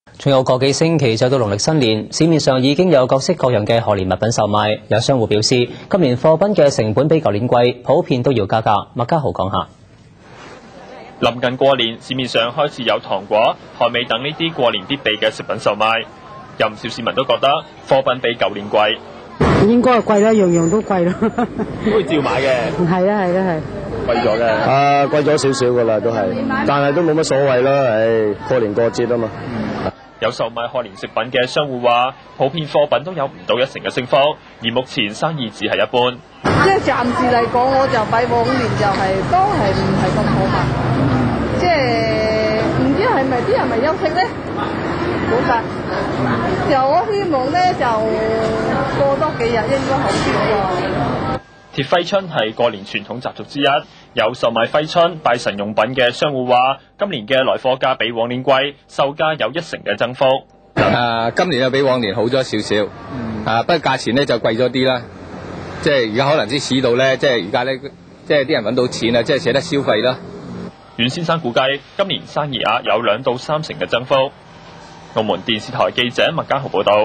仲有個幾星期就到農曆新年，市面上已經有各式各樣嘅賀年物品售賣。有商戶表示，今年貨品嘅成本比舊年貴，普遍都要加價。麥家豪講下。 臨近過年，市面上開始有糖果、漢味等呢啲過年必備嘅食品售賣。有唔少市民都覺得貨品比舊年貴。 應該係貴啦，樣樣都貴咯。 都會照買嘅。 係啊，係啊，係。 貴咗嘅。 貴咗少少噶啦，都係，但係都冇乜所謂啦。過年過節啊嘛。 有售賣賀年食品嘅商戶話，普遍貨品都有唔到1成嘅升幅，而目前生意只係一般。 即係暫時嚟講，我就比往年就都係唔係咁好嘛。即係唔知係咪啲人咪休息咧？冇㗎。就我希望咧，就過多幾日應該好啲喎。 貼揮春係過年傳統習俗之一，有售賣揮春、拜神用品嘅商戶話，今年嘅來貨價比往年貴，售價有1成嘅增幅。 今年又比往年好咗少少，不過價錢咧就貴咗啲啦。即係而家可能啲市道咧，即係而家咧，即係啲人揾到錢啦，即係捨得消費啦。 阮先生估計今年生意額有2到3成嘅增幅。澳門電視台記者麥家豪報道。